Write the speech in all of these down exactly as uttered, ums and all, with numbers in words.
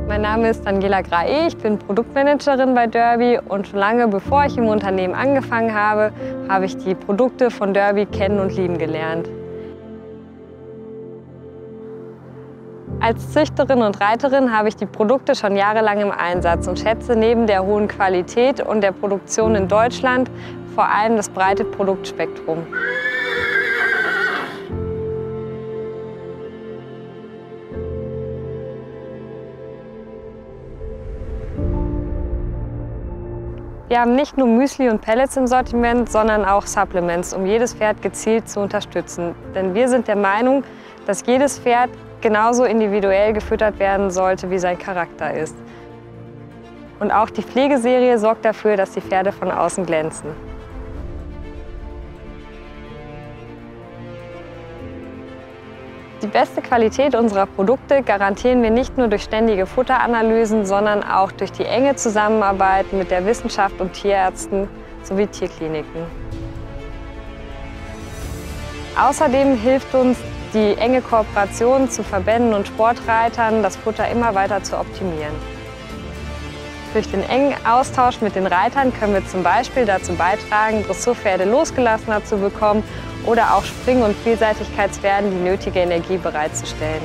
Mein Name ist Daniela Grae, ich bin Produktmanagerin bei Derby und schon lange bevor ich im Unternehmen angefangen habe, habe ich die Produkte von Derby kennen und lieben gelernt. Als Züchterin und Reiterin habe ich die Produkte schon jahrelang im Einsatz und schätze neben der hohen Qualität und der Produktion in Deutschland vor allem das breite Produktspektrum. Wir haben nicht nur Müsli und Pellets im Sortiment, sondern auch Supplements, um jedes Pferd gezielt zu unterstützen. Denn wir sind der Meinung, dass jedes Pferd genauso individuell gefüttert werden sollte, wie sein Charakter ist. Und auch die Pflegeserie sorgt dafür, dass die Pferde von außen glänzen. Die beste Qualität unserer Produkte garantieren wir nicht nur durch ständige Futteranalysen, sondern auch durch die enge Zusammenarbeit mit der Wissenschaft und Tierärzten sowie Tierkliniken. Außerdem hilft uns die enge Kooperation zu Verbänden und Sportreitern, das Futter immer weiter zu optimieren. Durch den engen Austausch mit den Reitern können wir zum Beispiel dazu beitragen, Dressurpferde losgelassener zu bekommen oder auch Spring- und Vielseitigkeitspferden die nötige Energie bereitzustellen.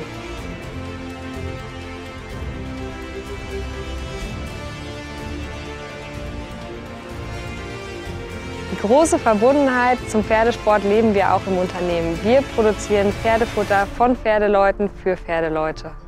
Die große Verbundenheit zum Pferdesport leben wir auch im Unternehmen. Wir produzieren Pferdefutter von Pferdeleuten für Pferdeleute.